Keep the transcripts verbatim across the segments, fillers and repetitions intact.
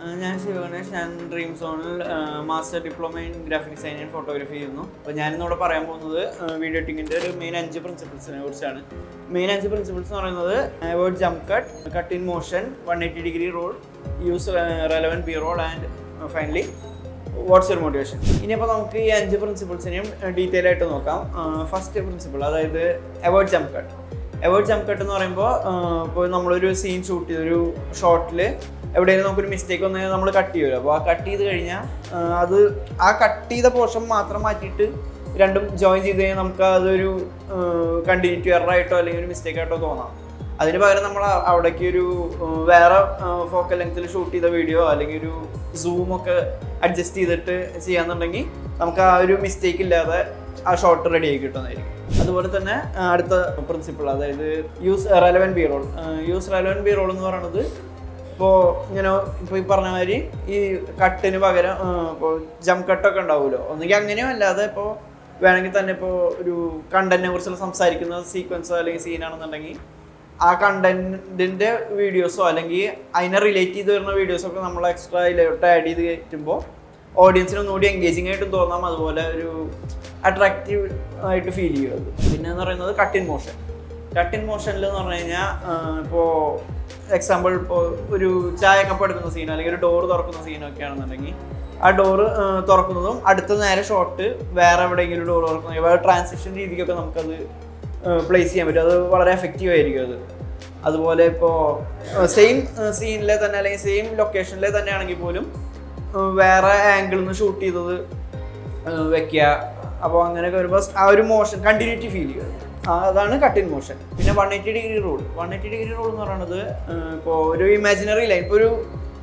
ഞാൻ ശിവഗണേഷ്. ഞാൻ ഡ്രീം സോണിൽ master diploma in graphic design and photography ചെയ്യുന്നു. അപ്പോൾ ഞാനിന്നിവിടെ പറയാൻ പോകുന്നത് വീഡിയോ എഡിറ്റിങ്ങിൻ്റെ ഒരു മെയിൻ അഞ്ച് പ്രിൻസിപ്പിൾസിനെ കുറിച്ചാണ്. മെയിൻ അഞ്ച് പ്രിൻസിപ്പിൾസ് എന്ന് പറയുന്നത് avoid jump cut, cut in motion, one eighty degree rule, use relevant B roll and finally what's your motivation. ഇനിയിപ്പോൾ നമുക്ക് ഈ അഞ്ച് പ്രിൻസിപ്പിൾസിനെയും ഡീറ്റെയിൽ ആയിട്ട് നോക്കാം. ഫസ്റ്റ് പ്രിൻസിപ്പിൾ, അതായത് avoid jump cut. Avoid jump cut എന്ന് പറയുമ്പോൾ ഇപ്പോൾ നമ്മളൊരു സീൻ ഷൂട്ട് ചെയ്ത് ഒരു ഷോട്ടിൽ എവിടെയെങ്കിലും നമുക്കൊരു മിസ്റ്റേക്ക് വന്നാൽ നമ്മൾ കട്ട് ചെയ്യുമല്ലോ. അപ്പോൾ ആ കട്ട് ചെയ്ത് കഴിഞ്ഞാൽ അത് ആ കട്ട് ചെയ്ത പോർഷൻ മാത്രം മാറ്റിയിട്ട് രണ്ടും ജോയിൻ ചെയ്ത് കഴിഞ്ഞാൽ നമുക്ക് അതൊരു കണ്ടിന്യൂറ്റി എററായിട്ടോ അല്ലെങ്കിൽ ഒരു മിസ്റ്റേക്ക് ആയിട്ടോ തോന്നാം. അതിന് പകരം നമ്മൾ അവിടേക്ക് ഒരു വേറെ ഫോക്കൽ ലെങ്ത്തിൽ ഷൂട്ട് ചെയ്ത വീഡിയോ അല്ലെങ്കിൽ ഒരു സൂമൊക്കെ അഡ്ജസ്റ്റ് ചെയ്തിട്ട് ചെയ്യാന്നുണ്ടെങ്കിൽ നമുക്ക് ആ ഒരു മിസ്റ്റേക്ക് ഇല്ലാതെ ആ ഷോട്ട് റെഡി ആയി കിട്ടുന്നതായിരിക്കും. അതുപോലെ തന്നെ അടുത്ത പ്രിൻസിപ്പിൾ, അതായത് use relevant B roll. Use relevant B roll എന്ന് പറയുന്നത് ഇപ്പോൾ ഇങ്ങനെ ഇപ്പോൾ ഈ പറഞ്ഞ മാതിരി ഈ കട്ടിന് പകരം ഇപ്പോൾ ജംപ് കട്ടൊക്കെ ഉണ്ടാവുമല്ലോ, ഒന്നുകിൽ അങ്ങനെയോ അല്ലാതെ ഇപ്പോൾ വേണമെങ്കിൽ തന്നെ ഇപ്പോൾ ഒരു കണ്ടന്റിനെ കുറിച്ചുള്ള സംസാരിക്കുന്ന സീക്വൻസോ അല്ലെങ്കിൽ സീനാണെന്നുണ്ടെങ്കിൽ ആ കണ്ടന്റിൻ്റെ വീഡിയോസോ അല്ലെങ്കിൽ അതിനെ റിലേറ്റ് ചെയ്ത് വരുന്ന വീഡിയോസൊക്കെ നമ്മൾ എക്സ്ട്രാ ഇതിലോട്ട് ആഡ് ചെയ്ത് കയറ്റുമ്പോൾ ഓഡിയൻസിന് ഒന്നുകൂടി എൻഗേജിങ് ആയിട്ടും തോന്നാം, അതുപോലെ ഒരു അട്രാക്റ്റീവ് ആയിട്ട് ഫീൽ ചെയ്യും. പിന്നെ എന്ന് പറയുന്നത് cut in motion. Cut in മോഷനിൽ എന്ന് പറഞ്ഞു കഴിഞ്ഞാൽ ഇപ്പോൾ എക്സാമ്പിൾ ഇപ്പോൾ ഒരു ചായ കപ്പ് എടുക്കുന്ന സീനോ അല്ലെങ്കിൽ ഒരു ഡോറ് തുറക്കുന്ന സീനൊക്കെ ആണെന്നുണ്ടെങ്കിൽ ആ ഡോറ് തുറക്കുന്നതും അടുത്ത നേരെ ഷോട്ട് വേറെ എവിടെയെങ്കിലും ഡോറ് തുറക്കുന്ന വേറെ ട്രാൻസിഷൻ രീതിക്കൊക്കെ നമുക്കത് പ്ലേസ് ചെയ്യാൻ പറ്റും. അത് വളരെ എഫക്റ്റീവ് ആയിരിക്കും അത്. അതുപോലെ ഇപ്പോൾ സെയിം സീനിലെ തന്നെ അല്ലെങ്കിൽ സെയിം ലൊക്കേഷനിലെ തന്നെ ആണെങ്കിൽ പോലും വേറെ ആംഗിളിൽ നിന്ന് ഷൂട്ട് ചെയ്തത് വെക്കുക. അപ്പോൾ അങ്ങനെയൊക്കെ വരുമ്പോൾ ആ ഒരു മോഷൻ കണ്ടിന്യൂറ്റി ഫീൽ ചെയ്യുക, അതാണ് കട്ട് ഇൻ മോഷൻ. പിന്നെ one eighty degree rule. One eighty degree rule എന്ന് പറയുന്നത് ഇപ്പോൾ ഒരു ഇമാജിനറി ലൈൻ, ഇപ്പോൾ ഒരു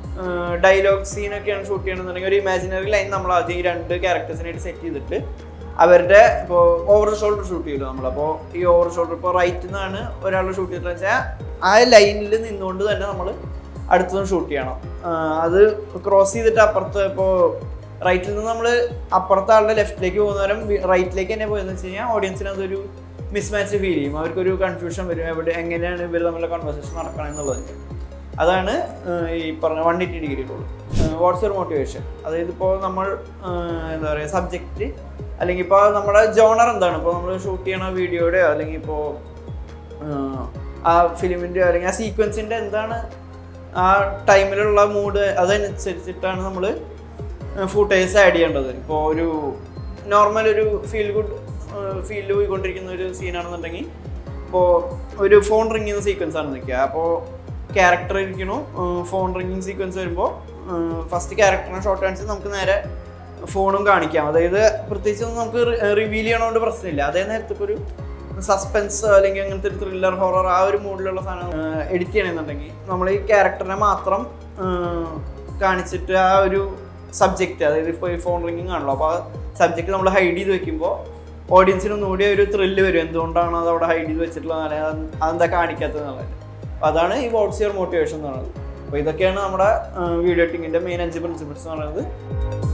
ഡയലോഗ് സീനൊക്കെയാണ് ഷൂട്ട് ചെയ്യണമെന്നുണ്ടെങ്കിൽ ഒരു ഇമാജിനറി ലൈൻ നമ്മൾ ആദ്യം ഈ രണ്ട് ക്യാരക്ടേഴ്സിനായിട്ട് സെറ്റ് ചെയ്തിട്ട് അവരുടെ ഇപ്പോൾ ഓവർ ഷോൾഡർ ഷൂട്ട് ചെയ്യുമല്ലോ നമ്മളപ്പോൾ ഈ ഓവർ ഷോൾഡർ ഇപ്പോൾ റൈറ്റിൽ നിന്നാണ് ഒരാൾ ഷൂട്ട് ചെയ്തിട്ട് വെച്ചാൽ ആ ലൈനിൽ നിന്നുകൊണ്ട് തന്നെ നമ്മൾ അടുത്തതും ഷൂട്ട് ചെയ്യണം. അത് ക്രോസ് ചെയ്തിട്ട് അപ്പുറത്ത് ഇപ്പോൾ റൈറ്റിൽ നിന്ന് നമ്മൾ അപ്പുറത്തെ ആളുടെ ലെഫ്റ്റിലേക്ക് പോകുന്നവരും റൈറ്റിലേക്ക് തന്നെ പോയെന്ന് വെച്ച് കഴിഞ്ഞാൽ ഓഡിയൻസിന് അതൊരു മിസ്മാച്ച് ഫീൽ ചെയ്യും, അവർക്കൊരു കൺഫ്യൂഷൻ വരും എവിടെ എങ്ങനെയാണ് ഇവർ തമ്മിലുള്ള കൺവേഴ്സേഷൻ നടക്കണം എന്നുള്ളത്. അതാണ് ഈ പറഞ്ഞ one eighty degree rule. What's your motivation, അതായത് ഇപ്പോൾ നമ്മൾ എന്താ പറയുക സബ്ജക്റ്റ് അല്ലെങ്കിൽ ഇപ്പോൾ നമ്മുടെ ജോണർ എന്താണ്, ഇപ്പോൾ നമ്മൾ ഷൂട്ട് ചെയ്യണ വീഡിയോയുടെയോ അല്ലെങ്കിൽ ഇപ്പോൾ ആ ഫിലിമിൻ്റെയോ അല്ലെങ്കിൽ ആ സീക്വൻസിൻ്റെ എന്താണ് ആ ടൈമിലുള്ള മൂഡ് അതനുസരിച്ചിട്ടാണ് നമ്മൾ ഫൂട്ടേജ് ആഡ് ചെയ്യേണ്ടത്. ഇപ്പോൾ ഒരു നോർമൽ ഒരു ഫീൽ ഗുഡ് ഫീലിൽ പോയിക്കൊണ്ടിരിക്കുന്ന ഒരു സീനാണെന്നുണ്ടെങ്കിൽ ഇപ്പോൾ ഒരു ഫോൺ റിങ് ചെയ്യുന്ന സീക്വൻസ് ആണ് നിൽക്കുക. അപ്പോൾ ക്യാരക്ടർ ഇരിക്കണു, ഫോൺ റിങ്ങിങ് സീക്വൻസ് വരുമ്പോൾ ഫസ്റ്റ് ക്യാരക്ടറിനെ ഷോർട്ട് കാണിച്ച് നമുക്ക് നേരെ ഫോണും കാണിക്കാം. അതായത് പ്രത്യേകിച്ചൊന്നും നമുക്ക് റിവീൽ ചെയ്യണോണ്ട് പ്രശ്നമില്ല. അതേ നേരത്തെ ഇപ്പോൾ ഒരു സസ്പെൻസ് അല്ലെങ്കിൽ അങ്ങനത്തെ ഒരു ത്രില്ലർ ഹൊറർ ആ ഒരു മൂഡിലുള്ള സാധനം എഡിറ്റ് ചെയ്യണമെന്നുണ്ടെങ്കിൽ നമ്മൾ ഈ ക്യാരക്ടറിനെ മാത്രം കാണിച്ചിട്ട് ആ ഒരു സബ്ജക്റ്റ്, അതായത് ഇപ്പോൾ ഈ ഫോൺ റിങ്ങിങ് ആണല്ലോ, അപ്പോൾ ആ സബ്ജക്റ്റ് നമ്മൾ ഹൈഡ് ചെയ്ത് വെക്കുമ്പോൾ ഓഡിയൻസിന് ഒന്നുകൂടി ഒരു ത്രില്ല് വരും, എന്തുകൊണ്ടാണ് അത് അവിടെ ഹൈഡ് ചെയ്ത് വെച്ചിട്ടുള്ളത്, അല്ലെങ്കിൽ അതെന്താ കാണിക്കാത്തത് എന്നുള്ളത്. അപ്പോൾ അതാണ് ഈ വാട്ട്സ് യുവർ മോട്ടിവേഷൻ എന്ന് പറയുന്നത്. അപ്പോൾ ഇതൊക്കെയാണ് നമ്മുടെ വീഡിയോ എഡിറ്റിങ്ങിൻ്റെ മെയിൻ അഞ്ച് പ്രിൻസിപ്പിൾസ് എന്ന് പറയുന്നത്.